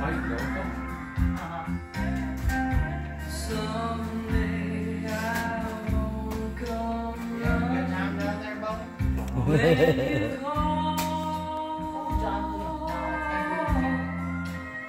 Someday I won't come running when you call